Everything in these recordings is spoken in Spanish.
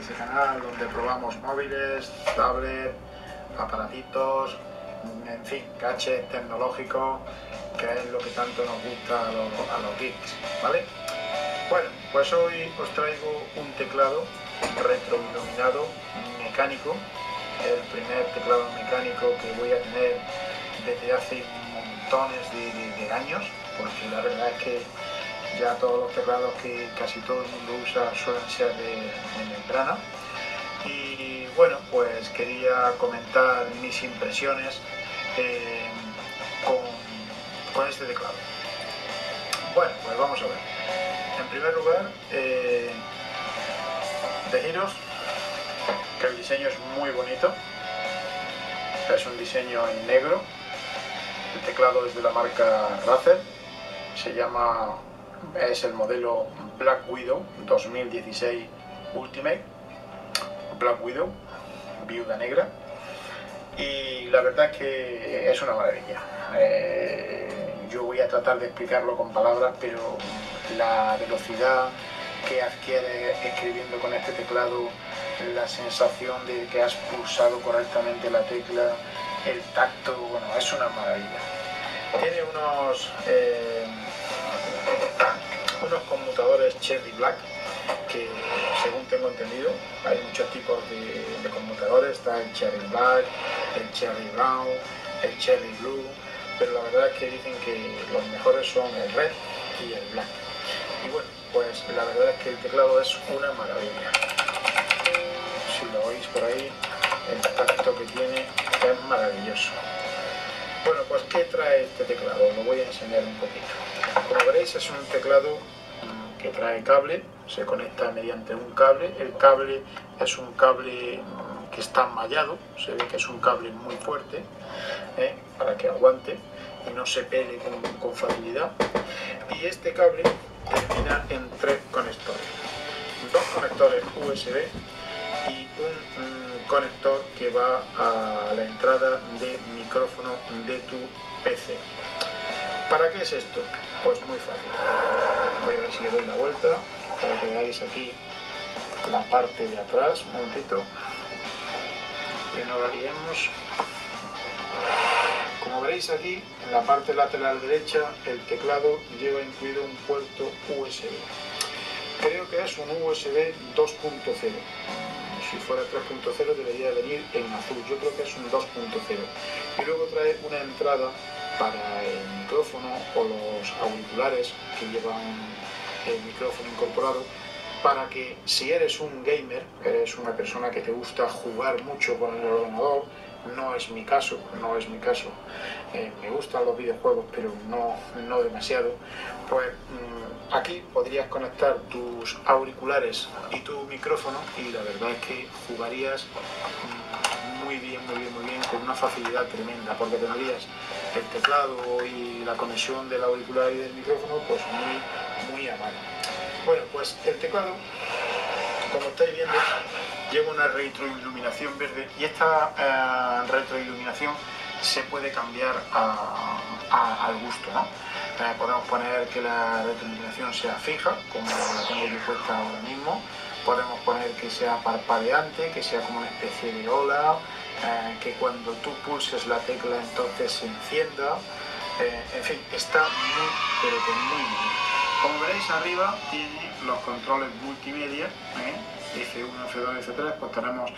este canal donde probamos móviles, tablets, aparatitos, en fin, gadgets tecnológicos, que es lo que tanto nos gusta a los geeks, ¿vale? Bueno, pues hoy os traigo un teclado retroiluminado mecánico, el primer teclado mecánico que voy a tener desde hace montones de años, porque la verdad es que ya todos los teclados que casi todo el mundo usa suelen ser de membrana. Y bueno, pues quería comentar mis impresiones con este teclado. Bueno, pues vamos a ver. En primer lugar, deciros que el diseño es muy bonito. Es un diseño en negro. El teclado es de la marca Razer. Es el modelo Black Widow 2016 Ultimate. Black Widow, viuda negra. Y la verdad es que es una maravilla. Yo voy a tratar de explicarlo con palabras, pero la velocidad que adquiere escribiendo con este teclado, la sensación de que has pulsado correctamente la tecla, el tacto, bueno, es una maravilla. Tiene unos conmutadores Cherry Black, que según tengo entendido, hay muchos tipos de conmutadores. Está el Cherry Black, el Cherry Brown, el Cherry Blue, pero la verdad es que dicen que los mejores son el Red y el Black. Y bueno, pues la verdad es que el teclado es una maravilla. Si lo oís por ahí, el tacto que tiene es maravilloso. Bueno, pues ¿qué trae este teclado? Lo voy a enseñar un poquito. Como veréis, es un teclado que trae cable, se conecta mediante un cable. El cable es un cable que está mallado, se ve que es un cable muy fuerte, para que aguante y no se pegue con facilidad. Y este cable termina en 3 conectores, 2 conectores USB y un conector que va a la entrada de micrófono de tu PC. ¿Para qué es esto? Pues muy fácil. Voy a ver si le doy la vuelta para que veáis aquí la parte de atrás, un momentito, que no la liemos. Como veréis aquí, en la parte lateral derecha, el teclado lleva incluido un puerto USB. Creo que es un USB 2.0. Si fuera 3.0 debería venir en azul. Yo creo que es un 2.0. Y luego trae una entrada para el micrófono o los auriculares que llevan el micrófono incorporado, para que si eres un gamer, eres una persona que te gusta jugar mucho con el ordenador, no es mi caso, me gustan los videojuegos pero no demasiado, pues aquí podrías conectar tus auriculares y tu micrófono y la verdad es que jugarías muy bien, con una facilidad tremenda, porque tendrías el teclado y la conexión del auricular y del micrófono pues muy a mano. Bueno, pues el teclado, como estáis viendo, lleva una retroiluminación verde y esta retroiluminación se puede cambiar al gusto, ¿no? Podemos poner que la retroiluminación sea fija, como la tengo yo puesta ahora mismo. Podemos poner que sea parpadeante, que sea como una especie de ola, que cuando tú pulses la tecla entonces se encienda. En fin, está pero que muy bien. Como veréis arriba tiene los controles multimedia, F1, F2, F3, pues tenemos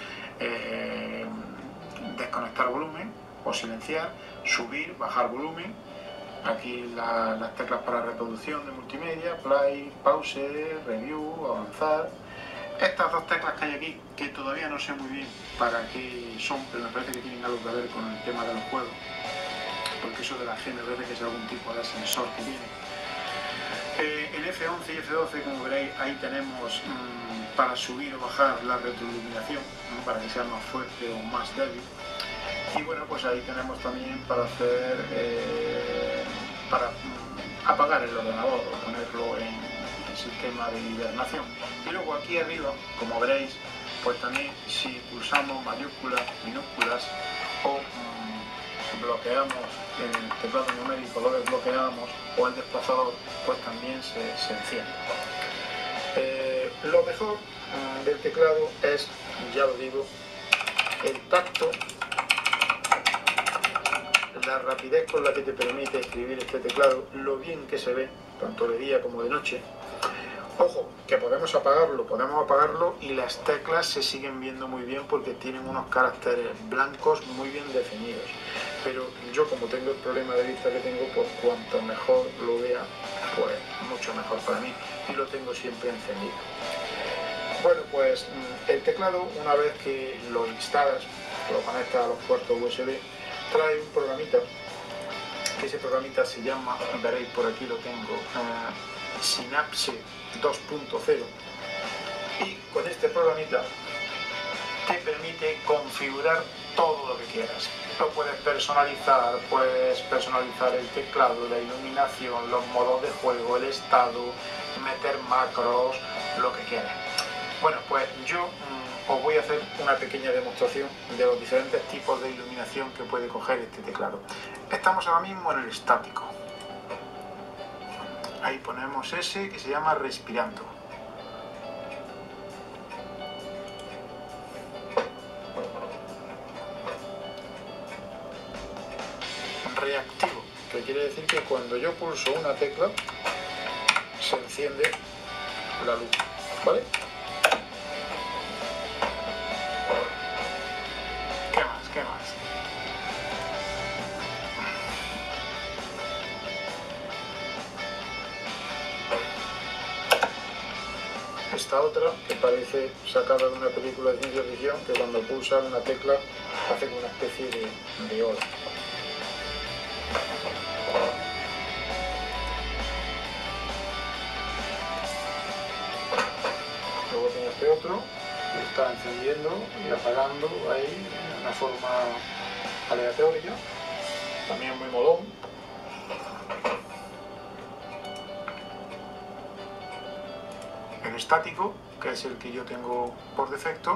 desconectar volumen o silenciar, subir, bajar volumen. Aquí las teclas para reproducción de multimedia, play, pause, review, avanzar. Estas 2 teclas que hay aquí, que todavía no sé muy bien para qué son, pero me parece que tienen algo que ver con el tema de los juegos, porque eso de la G me parece que es algún tipo de sensor que tiene. El F11 y F12, como veréis, ahí tenemos para subir o bajar la retroiluminación, para que sea más fuerte o más débil. Y bueno, pues ahí tenemos también para hacer para apagar el ordenador o ponerlo en sistema de hibernación. Y luego aquí arriba, como veréis, pues también si pulsamos mayúsculas, minúsculas o bloqueamos el teclado numérico, lo desbloqueamos, o el desplazador, pues también se enciende. Lo mejor del teclado es, ya lo digo, el tacto, la rapidez con la que te permite escribir este teclado, lo bien que se ve, tanto de día como de noche. Ojo, que podemos apagarlo y las teclas se siguen viendo muy bien porque tienen unos caracteres blancos muy bien definidos. Pero yo, como tengo el problema de vista que tengo, pues cuanto mejor lo vea, pues mucho mejor para mí, y lo tengo siempre encendido. Bueno, pues el teclado, una vez que lo instalas, lo conectas a los puertos USB, trae un programita, que ese programita se llama, veréis por aquí lo tengo, Synapse 2.0, y con este programita te permite configurar todo lo que quieras. Lo puedes personalizar el teclado, la iluminación, los modos de juego, el estado, meter macros, lo que quieras. Bueno, pues yo os voy a hacer una pequeña demostración de los diferentes tipos de iluminación que puede coger este teclado. Estamos ahora mismo en el estático. Ahí ponemos ese que se llama respirando. Reactivo, que quiere decir que cuando yo pulso una tecla se enciende la luz, ¿vale? ¿Qué más? Esta otra, que parece sacada de una película de ciencia ficción, que cuando pulsa una tecla hace como una especie de ola. Luego tiene este otro, que está encendiendo y apagando ahí de una forma aleatoria, también muy molón. El estático, que es el que yo tengo por defecto.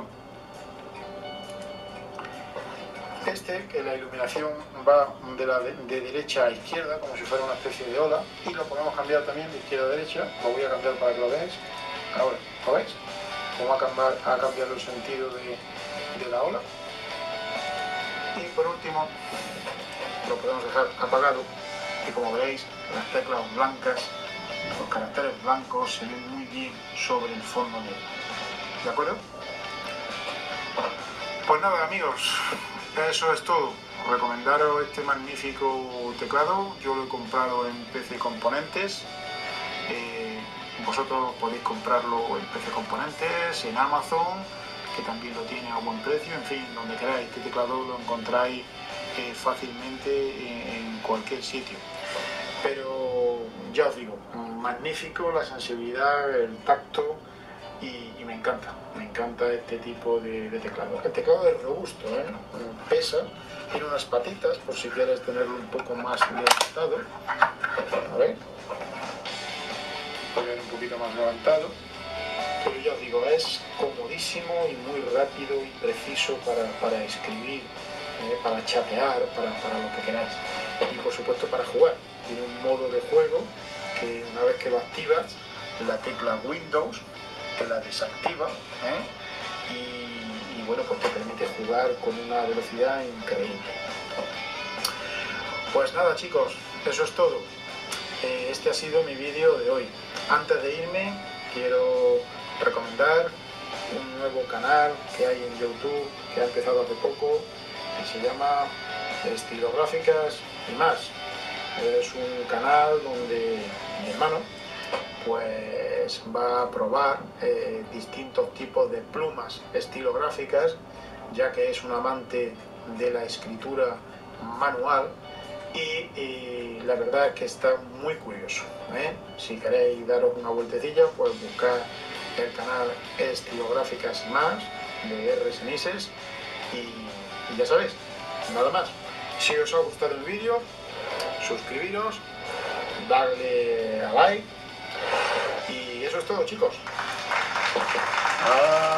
Este, que la iluminación va de derecha a izquierda, como si fuera una especie de ola, y lo podemos cambiar también de izquierda a derecha. Lo voy a cambiar para que lo veáis. Ahora, ¿lo veis? Cómo ha cambiado el sentido de la ola. Y por último, lo podemos dejar apagado, y como veréis, las teclas blancas, los caracteres blancos se ven muy bien sobre el fondo negro. ¿De acuerdo? Pues nada, amigos, eso es todo. Recomendaros este magnífico teclado. Yo lo he comprado en PC Componentes. Vosotros podéis comprarlo en PC Componentes, en Amazon, que también lo tiene a buen precio. En fin, donde queráis, este teclado lo encontráis fácilmente en cualquier sitio. Pero ya os digo, magnífico la sensibilidad, el tacto, y me encanta este tipo de teclado. El teclado es robusto, pesa, tiene unas patitas por si quieres tenerlo un poco más levantado. A ver, poner un poquito más levantado, pero ya os digo, es comodísimo y muy rápido y preciso para escribir, para chatear, para lo que queráis, y por supuesto para jugar. Tiene un modo de juego que una vez que lo activas, la tecla Windows te la desactiva, y bueno, pues te permite jugar con una velocidad increíble. Pues nada, chicos, eso es todo. Este ha sido mi vídeo de hoy. Antes de irme, quiero recomendar un nuevo canal que hay en YouTube, que ha empezado hace poco, que se llama Estilográficas y más. Es un canal donde mi hermano pues va a probar distintos tipos de plumas estilográficas, ya que es un amante de la escritura manual, y la verdad es que está muy curioso. Si queréis daros una vueltecilla, pues buscar el canal Estilográficas y más de R. Senises, y ya sabéis, nada más. Si os ha gustado el vídeo, suscribiros, darle a like, y eso es todo, chicos.